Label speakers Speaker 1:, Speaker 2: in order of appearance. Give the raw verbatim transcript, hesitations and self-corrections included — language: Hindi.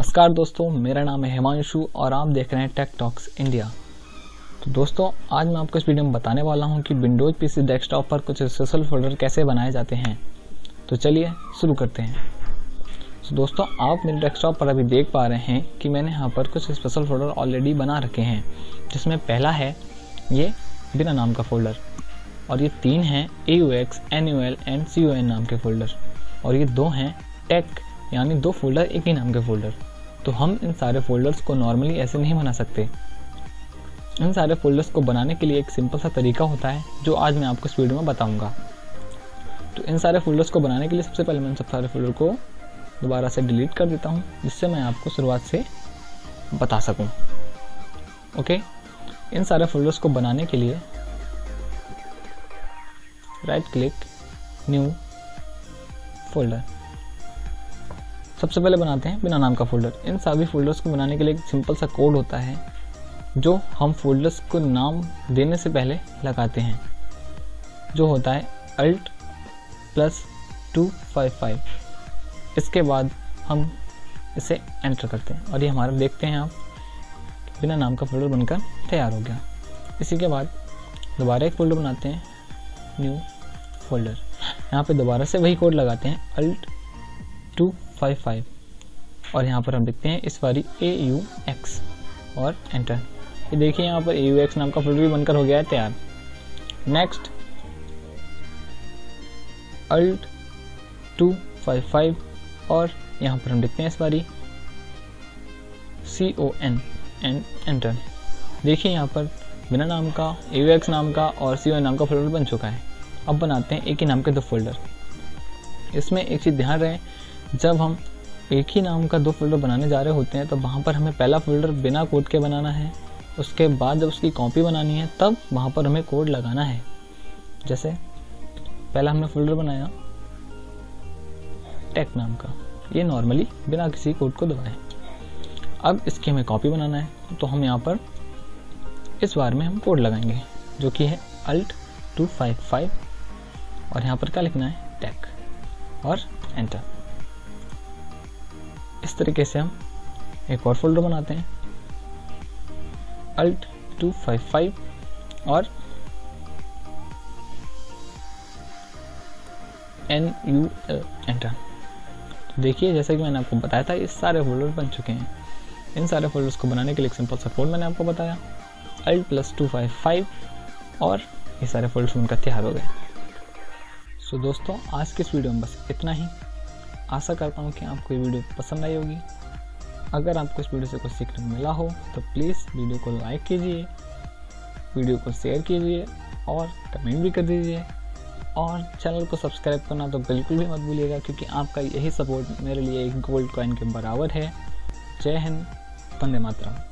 Speaker 1: नमस्कार दोस्तों, मेरा नाम है हिमांशु और आप देख रहे हैं टेक टॉक्स इंडिया। तो दोस्तों, आज मैं आपको इस वीडियो में बताने वाला हूं कि विंडोज पीसी डेस्कटॉप पर कुछ स्पेशल फोल्डर कैसे बनाए जाते हैं। तो चलिए शुरू करते हैं। तो दोस्तों, आप मेरे डेस्कटॉप पर अभी देख पा रहे हैं कि मैंने यहाँ पर कुछ स्पेशल फोल्डर ऑलरेडी बना रखे हैं, जिसमें पहला है ये बिना नाम का फोल्डर, और ये तीन हैं A U X, N U L and C O N नाम के फोल्डर, और ये दो हैं टेक यानी दो फोल्डर एक ही नाम के फोल्डर। तो हम इन सारे फोल्डर्स को नॉर्मली ऐसे नहीं बना सकते। इन सारे फोल्डर्स को बनाने के लिए एक सिंपल सा तरीका होता है जो आज मैं आपको इस वीडियो में बताऊंगा। तो इन सारे फोल्डर्स को बनाने के लिए सबसे पहले मैं सब सारे फोल्डर को दोबारा से डिलीट कर देता हूं, जिससे मैं आपको शुरुआत से बता सकूं। ओके, इन सारे फोल्डर्स को बनाने के लिए राइट क्लिक, न्यू फोल्डर। सबसे पहले बनाते हैं बिना नाम का फोल्डर। इन सभी फोल्डर्स को बनाने के लिए एक सिंपल सा कोड होता है जो हम फोल्डर्स को नाम देने से पहले लगाते हैं, जो होता है Alt plus two five five. इसके बाद हम इसे एंटर करते हैं और ये हमारा देखते हैं आप बिना नाम का फोल्डर बनकर तैयार हो गया। इसी के बाद दोबारा एक फोल्डर बनाते हैं, न्यू फोल्डर। यहाँ पे दोबारा से वही कोड लगाते हैं अल्ट टू फाइव फाइव, और यहाँ पर हम लिखते हैं इस बारी ए यू एक्स और एंटर। ये देखिए यहाँ पर ए यू एक्स नाम का फोल्डर भी बनकर हो गया है तैयार। Next Alt two five five, और यहाँ पर हम लिखते हैं इस बारी C O N and enter. देखिए यहाँ पर बिना नाम का, ए यू एक्स नाम का और सी ओ एन नाम का फोल्डर बन चुका है। अब बनाते हैं एक ही नाम के दो फोल्डर। इसमें एक चीज़ ध्यान रहे, जब हम एक ही नाम का दो फोल्डर बनाने जा रहे होते हैं तो वहाँ पर हमें पहला फोल्डर बिना कोड के बनाना है। उसके बाद जब उसकी कॉपी बनानी है तब वहाँ पर हमें कोड लगाना है। जैसे पहला हमने फोल्डर बनाया टेक नाम का, ये नॉर्मली बिना किसी कोड को दबाए। अब इसकी हमें कॉपी बनाना है, तो हम यहाँ पर इस बार में हम कोड लगाएंगे जो कि है अल्ट टू फाइव फाइव, और यहाँ पर क्या लिखना है टेक और एंटर। इस तरीके से हम एक और फोल्डर बनाते हैं अल्ट टू फाइव फाइव और एन यू एल एंटर। तो देखिए, जैसे कि मैंने आपको बताया था, ये सारे फोल्डर बन चुके हैं। इन सारे फोल्डर्स को बनाने के लिए एक सिंपल सा कोड मैंने आपको बताया Alt plus two five five, और ये सारे फोल्डर्स बनकर तैयार हो गए। सो दोस्तों, आज के इस वीडियो में बस इतना ही। आशा करता हूँ कि आपको ये वीडियो पसंद आई होगी। अगर आपको इस वीडियो से कुछ सीखने को मिला हो तो प्लीज़ वीडियो को लाइक कीजिए, वीडियो को शेयर कीजिए और कमेंट भी कर दीजिए, और चैनल को सब्सक्राइब करना तो बिल्कुल भी मत भूलिएगा, क्योंकि आपका यही सपोर्ट मेरे लिए एक गोल्ड कॉइन के बराबर है। जय हिंद, वंदे मातरम।